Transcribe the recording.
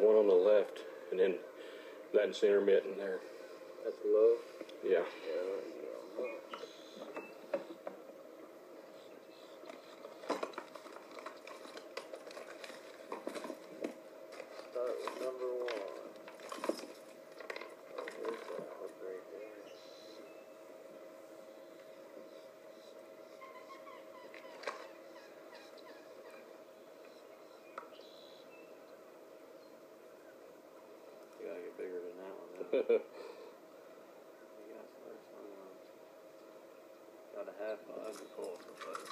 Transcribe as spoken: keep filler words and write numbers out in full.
one on the left, and then that's intermittent there. That's low? Yeah. Yeah. Start with number one. Oh, there's that hook right there. You gotta get bigger than that one. You gotta start somewhere. Got a half, oh, that'd be cool.